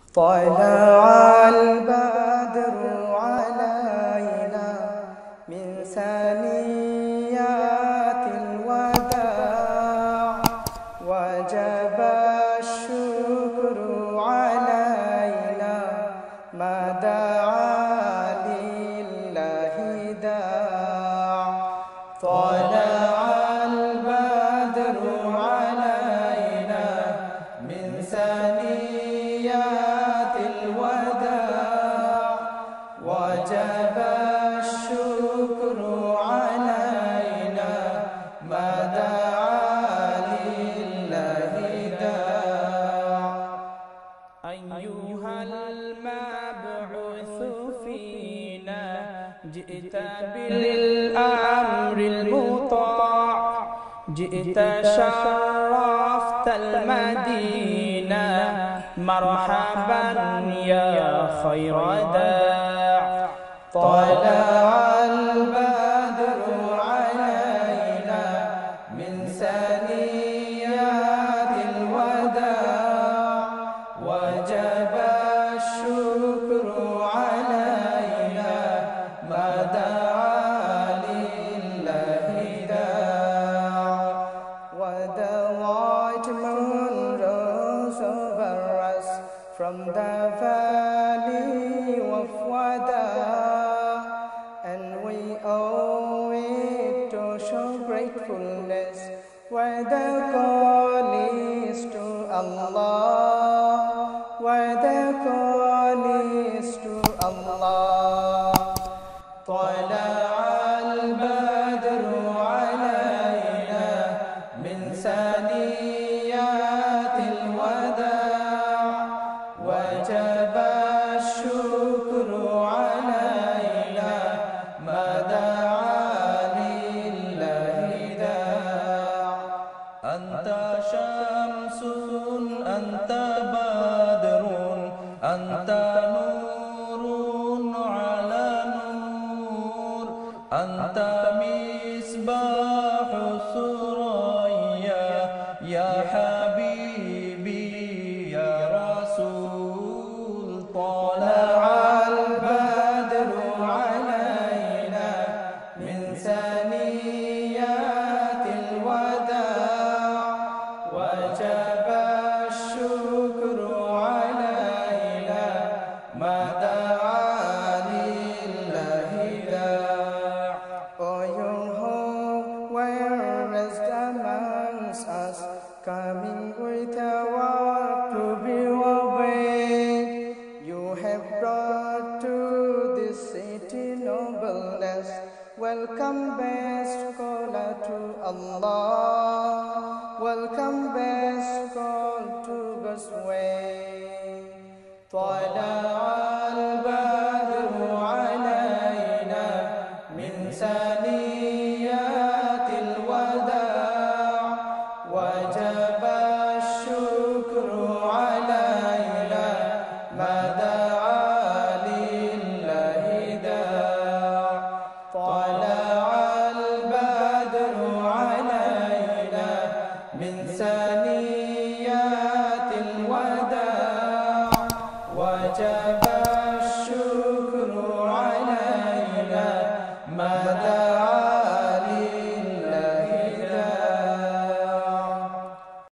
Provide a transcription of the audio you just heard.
طلع البدر علينا من ثنيات الوداع وجب الشكر علينا ما دعا لله داع طلع البدر علينا من ثنيات الوداع وجب الشكر علينا ما دعا لله داع أيها المبعوث فينا جئت بالأمر المطاع جئت شرفت المدينة مرحبا يا خير داع طلع البدر علينا من ثنيات الوداع وجب الشكر علينا ما دعا لله داع وَذَا white moon rose over us from the valley of Wada, and we owe it to show gratefulness where the call is to Allah, where the call is to Allah. طلع البدر علينا من ثنيات الوداع وجب الشكر علينا ما دعا لله داع أنت شمس أنت بدر أنت نور على نور أنت مصباح الثريا يا حبيبي يا رسول طلع البدر علينا من ثنيات الوداع وجب الشكر علينا ما دعا لله داع Oh you who were raised amongst us coming with a work to be obeyed you have brought to this city nobleness welcome best caller to Allah